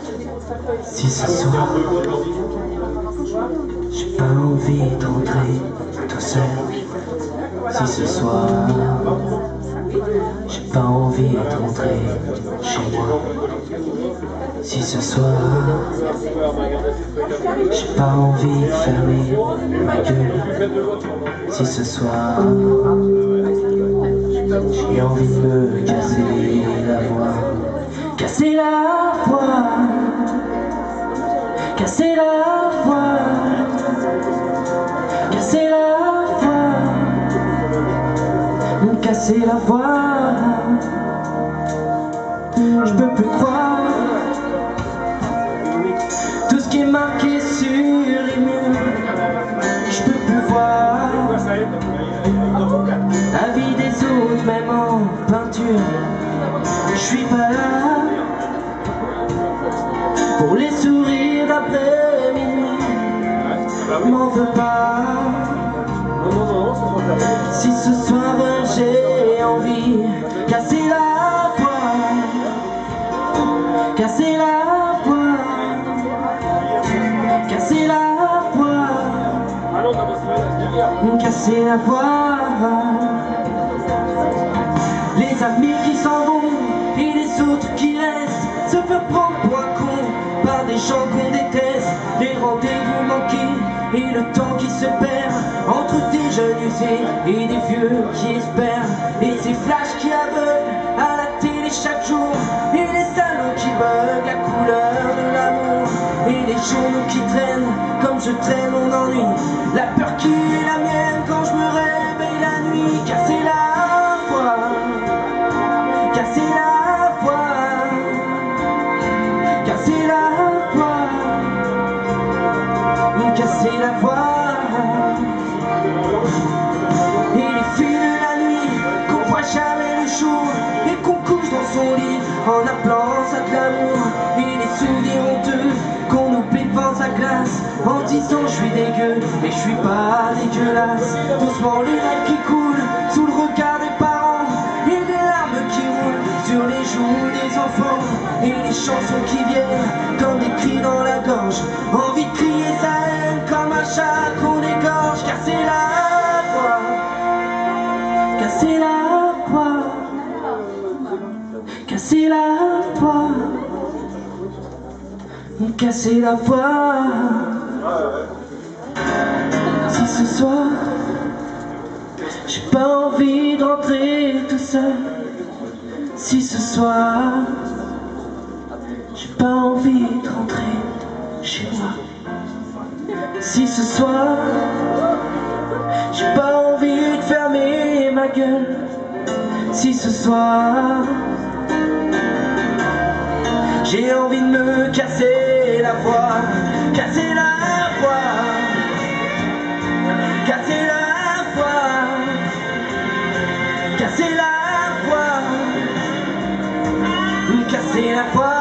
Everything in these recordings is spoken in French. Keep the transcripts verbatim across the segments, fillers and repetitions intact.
Si ce soir, j'ai pas envie de rentrer tout seul. Si ce soir, j'ai pas envie de rentrer chez moi. Si ce soir, j'ai pas envie de fermer ma gueule. Si ce soir, j'ai envie de me casser la voix. Casser la voix, casser la voix, casser la voix, casser la voix. Je peux plus croire tout ce qui est marqué sur les murs. Je peux plus voir la vie des autres, même en peinture. Je suis pas là pour les sourires d'après minuit. M'en veux pas si ce soir j'ai envie. Casser la voix, casser la voix, casser la voix, casser la voix. Les amis qui s'en vont et les autres qui restent, se faire prendre pour un con par des gens qu'on déteste. Les rendez-vous manqués et le temps qui se perd entre des jeunes usés et des vieux qui espèrent. Et ces flashs qui aveuglent à la télé chaque jour, et les salons qui bug la couleur de l'amour, et les journaux qui traînent comme je traîne mon ennui. La peur qui est la mienne quand je me réveille la nuit. Casser la voix, casser la voix, casser la voix, casser la voix. Et les filles de la nuit qu'on voit jamais le jour et qu'on couche dans son lit en appelant ça de l'amour. Et les souvenirs honteux qu'on oublie devant sa glace en disant je suis dégueu mais je suis pas dégueulasse. Doucement les rêves qui coulent sous le regard des parents et des larmes qui roulent sur les joues des enfants. Et les chansons qui viennent comme des cris dans la gorge, envie de crier sa haine comme un chat qu'on égorge. Casser la voix, casser la voix, casser la voix, casser la voix. Si ce soir, j'ai pas envie de rentrer tout seul. Si ce soir, j'ai pas envie de rentrer chez moi. Si ce soir, j'ai pas envie de fermer ma gueule. Si ce soir, j'ai envie de me casser la voix. Casser la voix, casser la voix, casser la voix, casser la voix.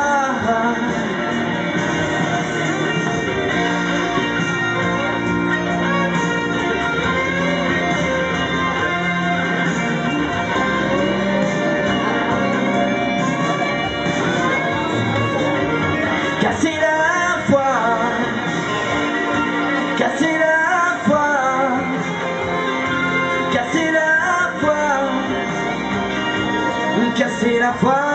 Casser la voix, casser la voix, casser la voix, casser la voix.